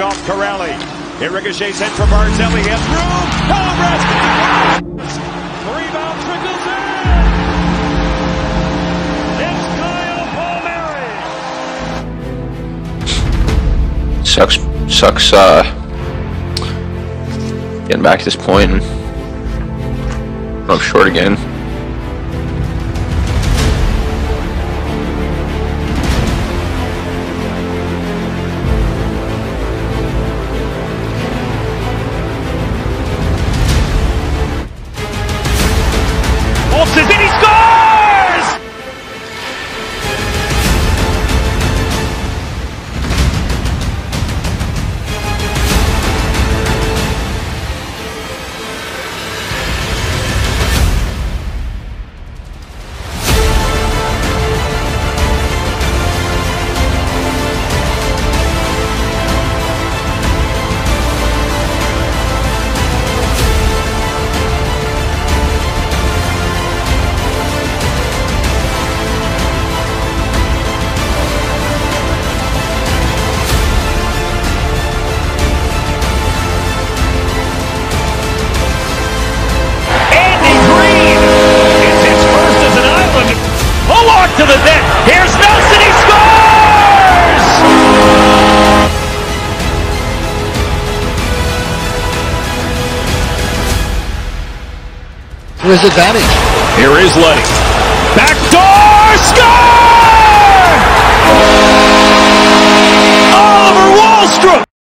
off Corelli. It ricochets in for Barzell. He has room. Rest. Rebound trickles in. It's Kyle Palmieri. Sucks getting back to this point and I'm short again. Holtz is in, he scores! To the net. Here's Nelson. He scores! To his advantage. Here is Leddy. Backdoor score! Oliver Wahlstrom.